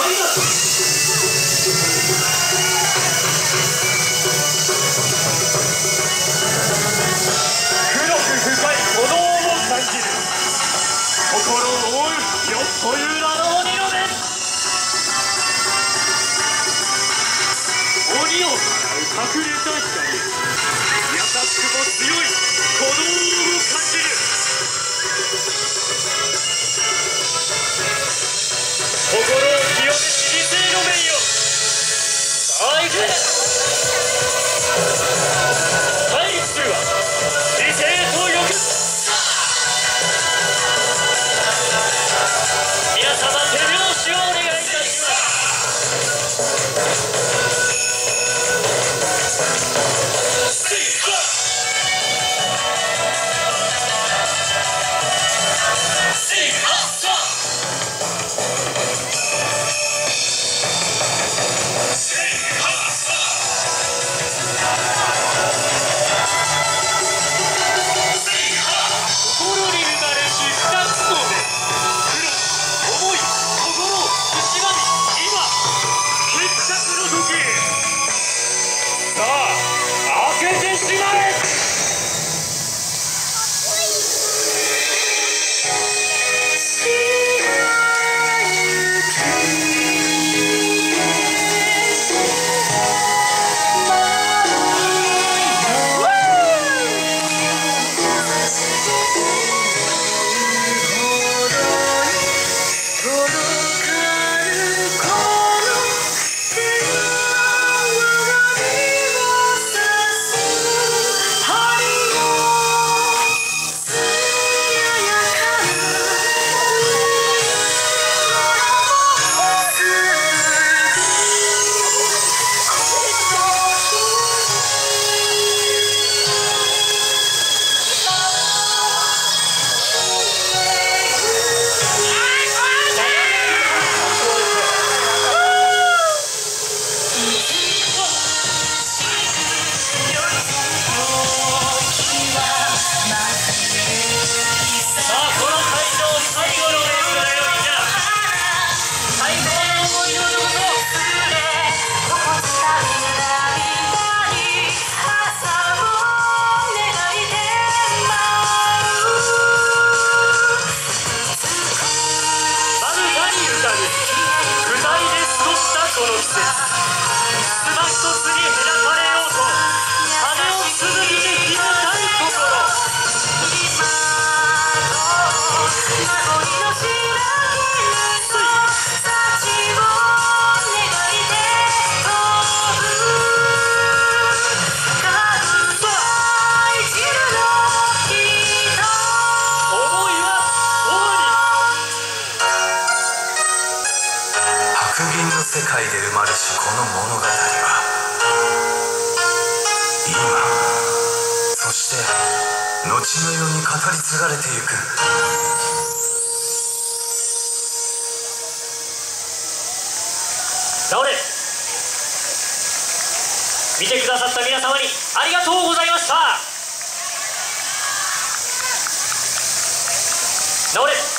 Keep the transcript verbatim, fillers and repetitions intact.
という名の鬼の目、鬼を払う隠れた光、優しくも強い鼓動を感じる。心を清めし理性の面よ、さあ行け。対立するは理性と欲。皆様手拍子をお願いいたします。この季節、つば一つに隔たれようと羽を紡ぎできづらいところ。 白銀の世界で生まれしこの物語は今そして後の世に語り継がれていく。 直れ、見てくださった皆様にありがとうございました。直れ。